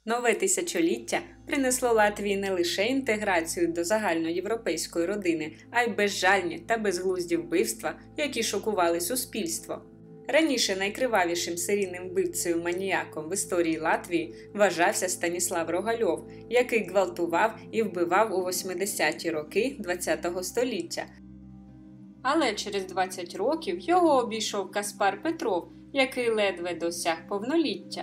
Нове тисячоліття принесло Латвії не лише інтеграцію до загальноєвропейської родини, а й безжальні та безглузді вбивства, які шокували суспільство. Раніше найкривавішим серійним вбивцею-маніяком в історії Латвії вважався Станіслав Рогальов, який гвалтував і вбивав у 80-ті роки ХХ століття. Але через 20 років його обійшов Каспар Петров, який ледве досяг повноліття.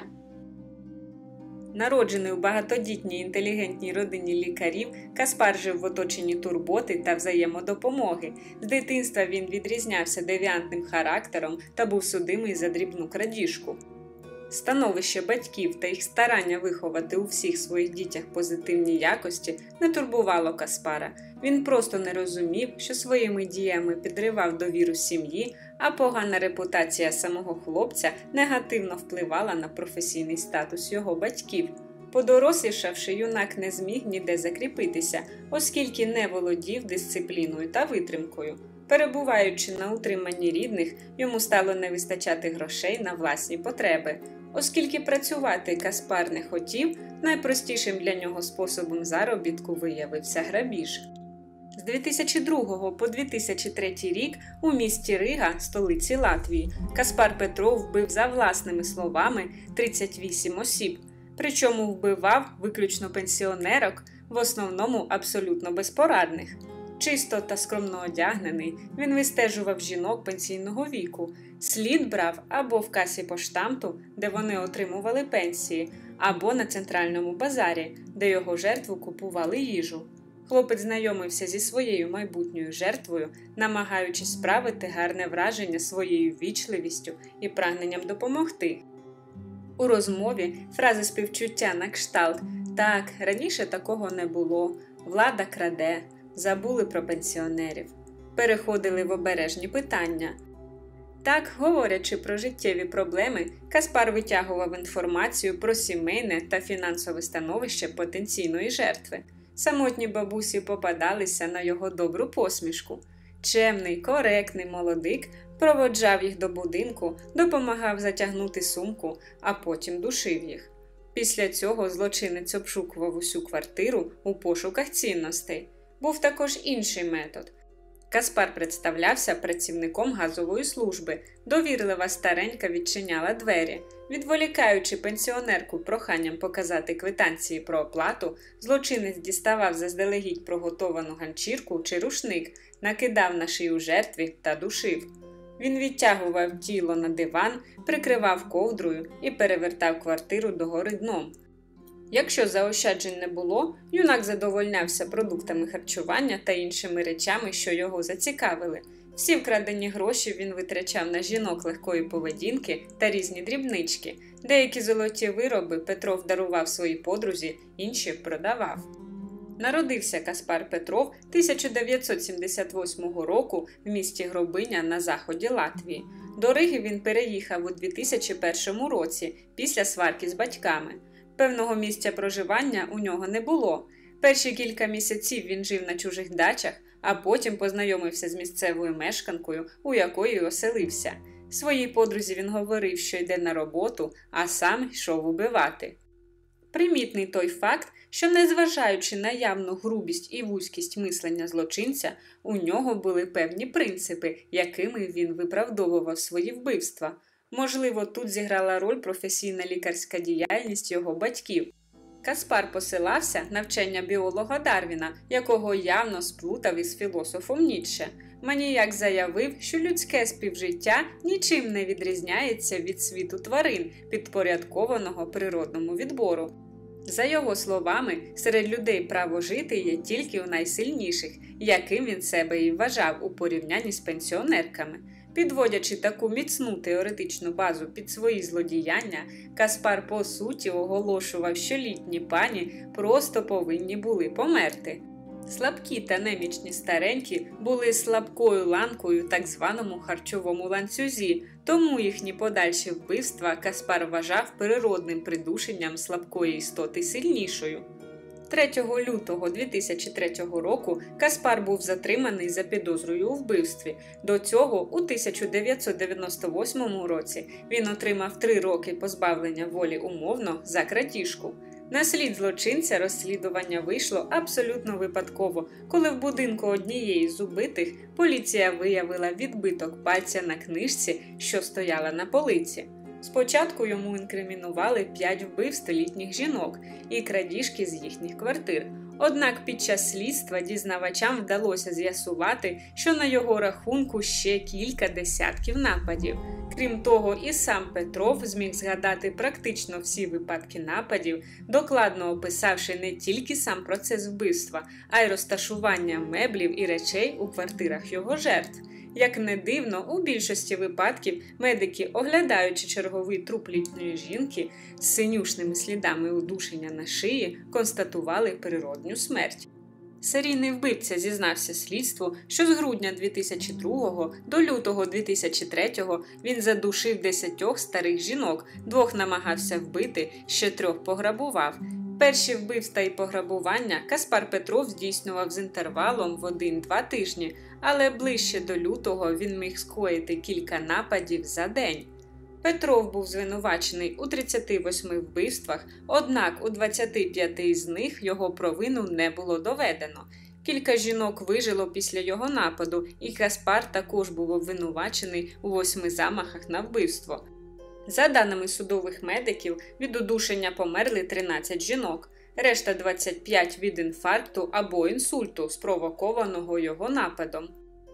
Народжений у багатодітній інтелігентній родині лікарів, Каспар жив в оточенні турботи та взаємодопомоги. З дитинства він відрізнявся девіантним характером та був судимий за дрібну крадіжку. Становище батьків та їх старання виховати у всіх своїх дітях позитивні якості не турбувало Каспара. Він просто не розумів, що своїми діями підривав довіру сім'ї, а погана репутація самого хлопця негативно впливала на професійний статус його батьків. Подорослішавши, юнак не зміг ніде закріпитися, оскільки не володів дисципліною та витримкою. Перебуваючи на утриманні рідних, йому стало не вистачати грошей на власні потреби. Оскільки працювати Каспар не хотів, найпростішим для нього способом заробітку виявився грабіж. З 2002 по 2003 рік у місті Рига, столиці Латвії, Каспар Петров вбив за власними словами 38 осіб. Причому вбивав виключно пенсіонерок, в основному абсолютно безпорадних. Чисто та скромно одягнений, він вистежував жінок пенсійного віку. Слід брав або в касі поштамту, де вони отримували пенсії, або на центральному базарі, де його жертву купували їжу. Хлопець знайомився зі своєю майбутньою жертвою, намагаючись справити гарне враження своєю ввічливістю і прагненням допомогти. У розмові фрази співчуття на кшталт «Так, раніше такого не було», «Влада краде», «Забули про пенсіонерів» переходили в обережні питання. Так, говорячи про життєві проблеми, Каспар витягував інформацію про сімейне та фінансове становище потенційної жертви. Самотні бабусі попадалися на його добру посмішку. Чемний, коректний молодик проводжав їх до будинку, допомагав затягнути сумку, а потім душив їх. Після цього злочинець обшукував усю квартиру у пошуках цінностей. Був також інший метод. Каспар представлявся працівником газової служби. Довірлива старенька відчиняла двері. Відволікаючи пенсіонерку проханням показати квитанції про оплату, злочинець діставав заздалегідь приготовану ганчірку чи рушник, накидав на шию жертві та душив. Він відтягував тіло на диван, прикривав ковдрою і перевертав квартиру догори дном. Якщо заощаджень не було, юнак задовольнявся продуктами харчування та іншими речами, що його зацікавили. Всі вкрадені гроші він витрачав на жінок легкої поведінки та різні дрібнички. Деякі золоті вироби Петров дарував своїй подрузі, інші продавав. Народився Каспар Петров 1978 року в місті Гробиня на заході Латвії. До Риги він переїхав у 2001 році, після сварки з батьками. Певного місця проживання у нього не було. Перші кілька місяців він жив на чужих дачах, а потім познайомився з місцевою мешканкою, у якої оселився. Своїй подрузі він говорив, що йде на роботу, а сам йшов убивати. Примітний той факт, що незважаючи на явну грубість і вузькість мислення злочинця, у нього були певні принципи, якими він виправдовував свої вбивства. Можливо, тут зіграла роль професійна лікарська діяльність його батьків. Каспар посилався на вчення біолога Дарвіна, якого явно сплутав із філософом Ніцше. Маніяк заявив, що людське співжиття нічим не відрізняється від світу тварин, підпорядкованого природному відбору. За його словами, серед людей право жити є тільки у найсильніших, яким він себе і вважав у порівнянні з пенсіонерками. Підводячи таку міцну теоретичну базу під свої злодіяння, Каспар по суті оголошував, що літні пані просто повинні були померти. Слабкі та немічні старенькі були слабкою ланкою в так званому харчовому ланцюзі, тому їхні подальші вбивства Каспар вважав природним придушенням слабкої істоти сильнішою. 3 лютого 2003 року Каспар був затриманий за підозрою у вбивстві. До цього у 1998 році він отримав 3 роки позбавлення волі умовно за крадіжку. На слід злочинця розслідування вийшло абсолютно випадково, коли в будинку однієї з убитих поліція виявила відбиток пальця на книжці, що стояла на полиці. Спочатку йому інкримінували 5 вбивств літніх жінок і крадіжки з їхніх квартир. Однак під час слідства дізнавачам вдалося з'ясувати, що на його рахунку ще кілька десятків нападів. Крім того, і сам Петров зміг згадати практично всі випадки нападів, докладно описавши не тільки сам процес вбивства, а й розташування меблів і речей у квартирах його жертв. Як не дивно, у більшості випадків медики, оглядаючи черговий труп літньої жінки з синюшними слідами удушення на шиї, констатували природню смерть. Серійний вбивця зізнався слідству, що з грудня 2002 до лютого 2003 він задушив 10 старих жінок, 2 намагався вбити, ще 3 пограбував. Перші вбивства і пограбування Каспар Петров здійснював з інтервалом в 1-2 тижні, але ближче до лютого він міг скоїти кілька нападів за день. Петров був звинувачений у 38 вбивствах, однак у 25 з них його провину не було доведено. Кілька жінок вижило після його нападу, і Каспар також був обвинувачений у 8 замахах на вбивство. За даними судових медиків, від удушення померли 13 жінок, решта 25 від інфаркту або інсульту, спровокованого його нападом.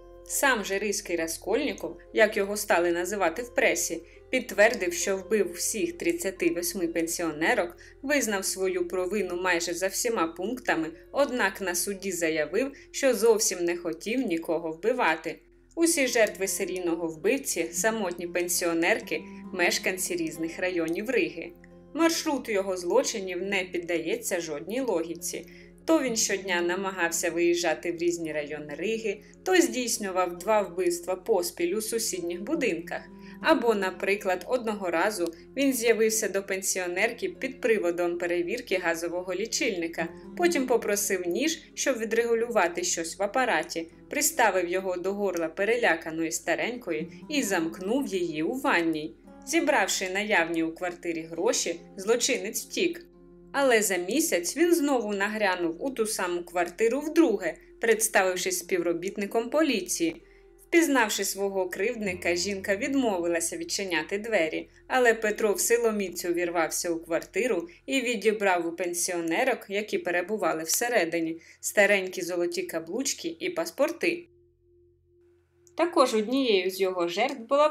Сам же Ризький Раскольніков, як його стали називати в пресі, підтвердив, що вбив всіх 38 пенсіонерок, визнав свою провину майже за всіма пунктами, однак на суді заявив, що зовсім не хотів нікого вбивати. Усі жертви серійного вбивці – самотні пенсіонерки, мешканці різних районів Риги. Маршрут його злочинів не піддається жодній логіці. То він щодня намагався виїжджати в різні райони Риги, то здійснював 2 вбивства поспіль у сусідніх будинках. Або, наприклад, одного разу він з'явився до пенсіонерки під приводом перевірки газового лічильника, потім попросив ніж, щоб відрегулювати щось в апараті, приставив його до горла переляканої старенької і замкнув її у ванній. Зібравши наявні у квартирі гроші, злочинець втік. Але за місяць він знову нагрянув у ту саму квартиру вдруге, представившись співробітником поліції. Впізнавши свого кривдника, жінка відмовилася відчиняти двері, але Петров силоміць увірвався у квартиру і відібрав у пенсіонерок, які перебували всередині, старенькі золоті каблучки і паспорти. Також однією з його жертв була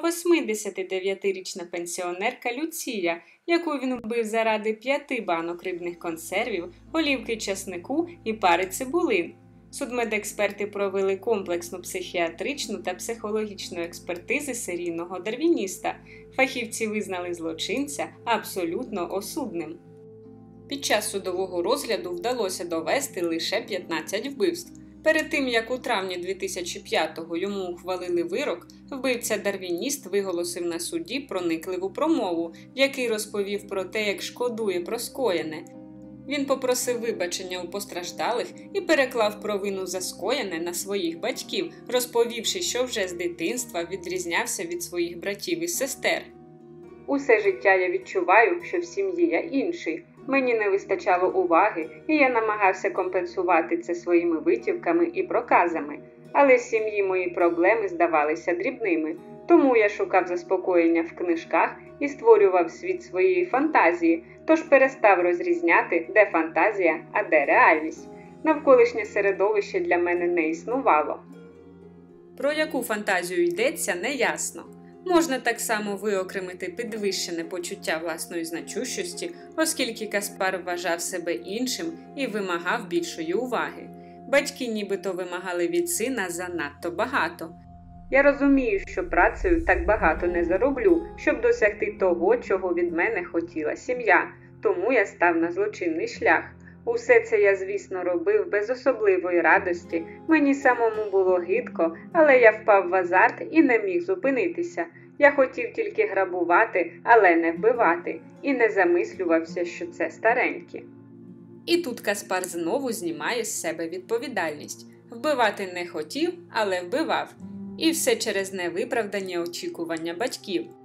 89-річна пенсіонерка Люція, яку він вбив заради 5 банок рибних консервів, олівки часнику і пари цибулин. Судмедексперти провели комплексну психіатричну та психологічну експертизи серійного дарвініста. Фахівці визнали злочинця абсолютно осудним. Під час судового розгляду вдалося довести лише 15 вбивств. Перед тим, як у травні 2005-го йому ухвалили вирок, вбивця-дарвініст виголосив на суді проникливу промову, в якій розповів про те, як шкодує про скоєне. Він попросив вибачення у постраждалих і переклав провину за скоєне на своїх батьків, розповівши, що вже з дитинства відрізнявся від своїх братів і сестер. «Усе життя я відчуваю, що в сім'ї я інший. Мені не вистачало уваги, і я намагався компенсувати це своїми витівками і проказами. Але з сім'ї мої проблеми здавалися дрібними. Тому я шукав заспокоєння в книжках і створював світ своєї фантазії, тож перестав розрізняти, де фантазія, а де реальність. Навколишнє середовище для мене не існувало». Про яку фантазію йдеться, не ясно. Можна так само виокремити підвищене почуття власної значущості, оскільки Каспар вважав себе іншим і вимагав більшої уваги. Батьки нібито вимагали від сина занадто багато. «Я розумію, що працею так багато не зароблю, щоб досягти того, чого від мене хотіла сім'я, тому я став на злочинний шлях. Усе це я, звісно, робив без особливої радості, мені самому було гидко, але я впав в азарт і не міг зупинитися. Я хотів тільки грабувати, але не вбивати, і не замислювався, що це старенькі». І тут Каспар знову знімає з себе відповідальність. Вбивати не хотів, але вбивав. І все через невиправдані очікування батьків.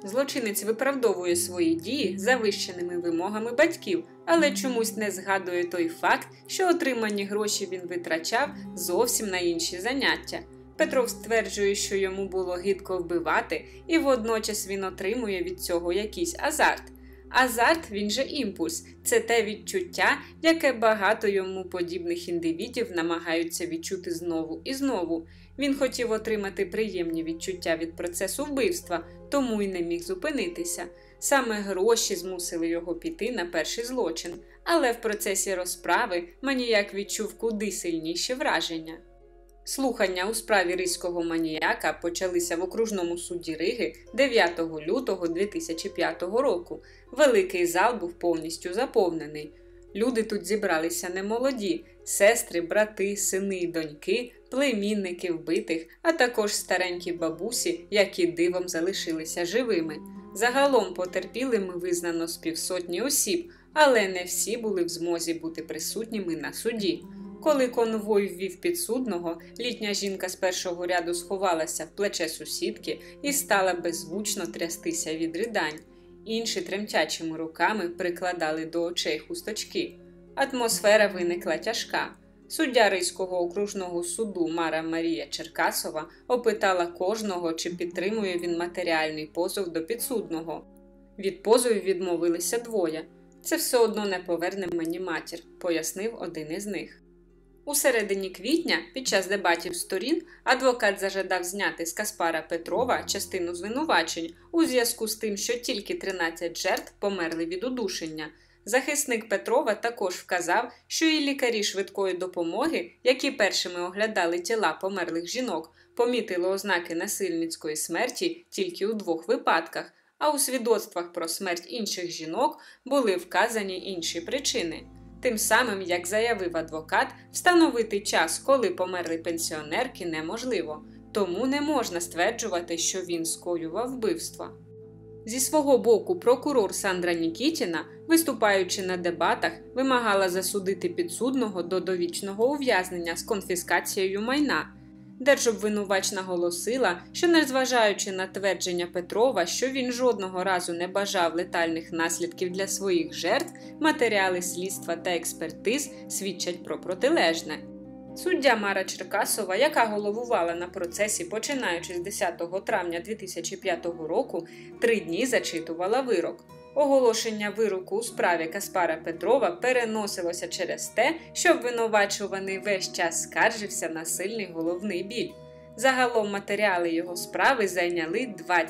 Злочинець виправдовує свої дії завищеними вимогами батьків, але чомусь не згадує той факт, що отримані гроші він витрачав зовсім на інші заняття. Петров стверджує, що йому було гидко вбивати, і водночас він отримує від цього якийсь азарт. Азарт, він же імпульс, це те відчуття, яке багато йому подібних індивідів намагаються відчути знову і знову. Він хотів отримати приємні відчуття від процесу вбивства, тому й не міг зупинитися. Саме гроші змусили його піти на перший злочин, але в процесі розправи маніяк відчув куди сильніші враження. Слухання у справі ризького маніяка почалися в окружному суді Риги 9 лютого 2005 року. Великий зал був повністю заповнений. Люди тут зібралися немолоді – сестри, брати, сини й доньки, племінники вбитих, а також старенькі бабусі, які дивом залишилися живими. Загалом потерпілими визнано з 500 осіб, але не всі були в змозі бути присутніми на суді. Коли конвой ввів підсудного, літня жінка з першого ряду сховалася в плече сусідки і стала беззвучно трястися від ридань. Інші тремтячими руками прикладали до очей хусточки. Атмосфера виникла тяжка. Суддя Ризького окружного суду Мара Марія Черкасова опитала кожного, чи підтримує він матеріальний позов до підсудного. Від позовів відмовилися двоє. «Це все одно не поверне мені матір», – пояснив один із них. У середині квітня, під час дебатів сторін, адвокат зажадав зняти з Каспара Петрова частину звинувачень у зв'язку з тим, що тільки 13 жертв померли від удушення. Захисник Петрова також вказав, що і лікарі швидкої допомоги, які першими оглядали тіла померлих жінок, помітили ознаки насильницької смерті тільки у 2 випадках, а у свідоцтвах про смерть інших жінок були вказані інші причини. Тим самим, як заявив адвокат, встановити час, коли померли пенсіонерки, неможливо, тому не можна стверджувати, що він скоював вбивства. Зі свого боку прокурор Сандра Нікітіна, виступаючи на дебатах, вимагала засудити підсудного до довічного ув'язнення з конфіскацією майна. Держобвинувач наголосила, що незважаючи на твердження Петрова, що він жодного разу не бажав летальних наслідків для своїх жертв, матеріали слідства та експертиз свідчать про протилежне. Суддя Мара Черкасова, яка головувала на процесі починаючи з 10 травня 2005 року, 3 дні зачитувала вирок. Оголошення вироку у справі Каспара Петрова переносилося через те, що обвинувачуваний весь час скаржився на сильний головний біль. Загалом матеріали його справи зайняли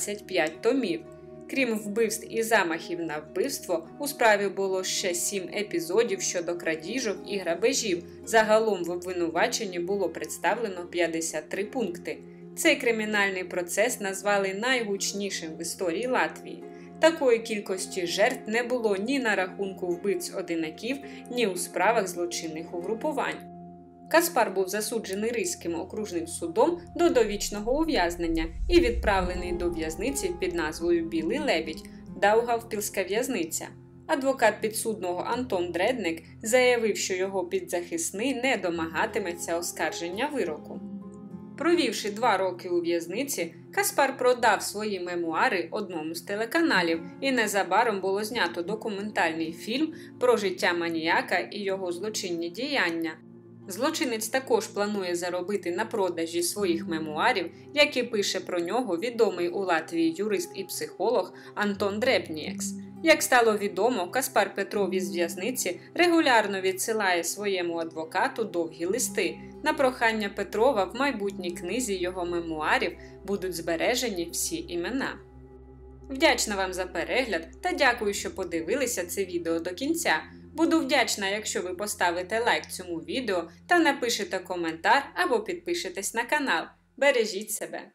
25 томів. Крім вбивств і замахів на вбивство, у справі було ще 7 епізодів щодо крадіжок і грабежів. Загалом в обвинуваченні було представлено 53 пункти. Цей кримінальний процес назвали найгучнішим в історії Латвії. Такої кількості жертв не було ні на рахунку вбивць-одинаків, ні у справах злочинних угрупувань. Каспар був засуджений Ризьким окружним судом до довічного ув'язнення і відправлений до в'язниці під назвою «Білий лебідь» – Даугавпілська в'язниця. Адвокат підсудного Антон Дредник заявив, що його підзахисний не домагатиметься оскарження вироку. Провівши 2 роки у в'язниці, Каспар продав свої мемуари одному з телеканалів, і незабаром було знято документальний фільм про життя маніяка і його злочинні діяння. Злочинець також планує заробити на продажі своїх мемуарів, які пише про нього відомий у Латвії юрист і психолог Антон Дребніекс. Як стало відомо, Каспар Петров із в'язниці регулярно відсилає своєму адвокату довгі листи. На прохання Петрова в майбутній книзі його мемуарів будуть збережені всі імена. Вдячна вам за перегляд та дякую, що подивилися це відео до кінця. Буду вдячна, якщо ви поставите лайк цьому відео та напишете коментар або підпишетесь на канал. Бережіть себе!